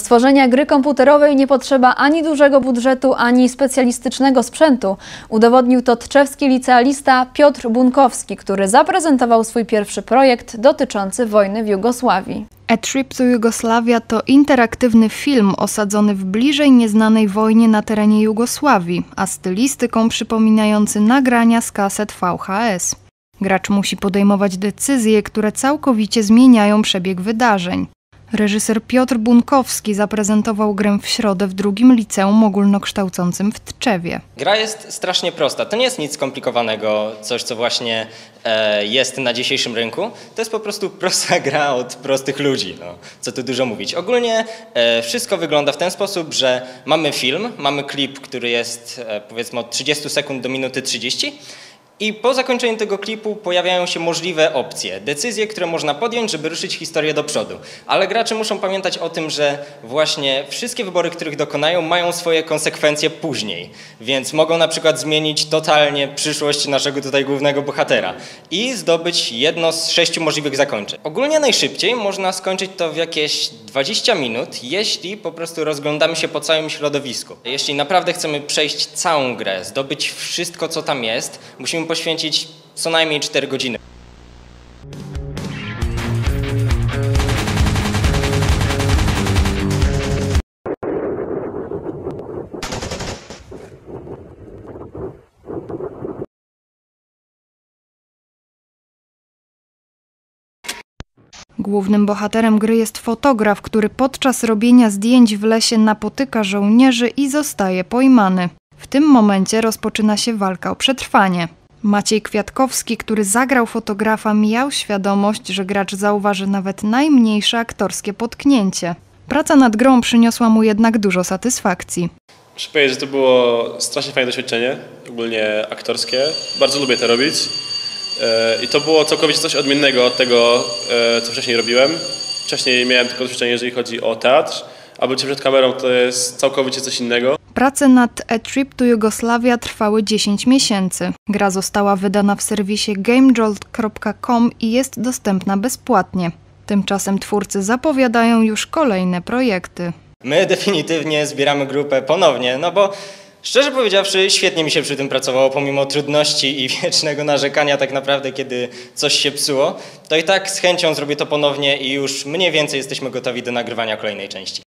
Stworzenia gry komputerowej nie potrzeba ani dużego budżetu, ani specjalistycznego sprzętu. Udowodnił to tczewski licealista Piotr Bunkowski, który zaprezentował swój pierwszy projekt dotyczący wojny w Jugosławii. A Trip to Yugoslavia to interaktywny film osadzony w bliżej nieznanej wojnie na terenie Jugosławii, a stylistyką przypominający nagrania z kaset VHS. Gracz musi podejmować decyzje, które całkowicie zmieniają przebieg wydarzeń. Reżyser Piotr Bunkowski zaprezentował grę w środę w drugim liceum ogólnokształcącym w Tczewie. Gra jest strasznie prosta. To nie jest nic skomplikowanego, coś co właśnie jest na dzisiejszym rynku. To jest po prostu prosta gra od prostych ludzi, no, co tu dużo mówić. Ogólnie wszystko wygląda w ten sposób, że mamy film, mamy klip, który jest powiedzmy od 30 sekund do minuty 30. I po zakończeniu tego klipu pojawiają się możliwe opcje, decyzje, które można podjąć, żeby ruszyć historię do przodu. Ale gracze muszą pamiętać o tym, że właśnie wszystkie wybory, których dokonają, mają swoje konsekwencje później. Więc mogą na przykład zmienić totalnie przyszłość naszego tutaj głównego bohatera i zdobyć jedno z 6 możliwych zakończeń. Ogólnie najszybciej można skończyć to w jakieś 20 minut, jeśli po prostu rozglądamy się po całym środowisku. Jeśli naprawdę chcemy przejść całą grę, zdobyć wszystko, co tam jest, musimy poświęcić co najmniej 4 godziny. Głównym bohaterem gry jest fotograf, który podczas robienia zdjęć w lesie napotyka żołnierzy i zostaje pojmany. W tym momencie rozpoczyna się walka o przetrwanie. Maciej Kwiatkowski, który zagrał fotografa, miał świadomość, że gracz zauważy nawet najmniejsze aktorskie potknięcie. Praca nad grą przyniosła mu jednak dużo satysfakcji. Muszę powiedzieć, że to było strasznie fajne doświadczenie, ogólnie aktorskie. Bardzo lubię to robić. I to było całkowicie coś odmiennego od tego, co wcześniej robiłem. Wcześniej miałem tylko doświadczenie, jeżeli chodzi o teatr, a bycie przed kamerą to jest całkowicie coś innego. Prace nad A Trip to Yugoslavia trwały 10 miesięcy. Gra została wydana w serwisie gamejolt.com i jest dostępna bezpłatnie. Tymczasem twórcy zapowiadają już kolejne projekty. My definitywnie zbieramy grupę ponownie, no bo szczerze powiedziawszy, świetnie mi się przy tym pracowało, pomimo trudności i wiecznego narzekania tak naprawdę, kiedy coś się psuło, to i tak z chęcią zrobię to ponownie i już mniej więcej jesteśmy gotowi do nagrywania kolejnej części.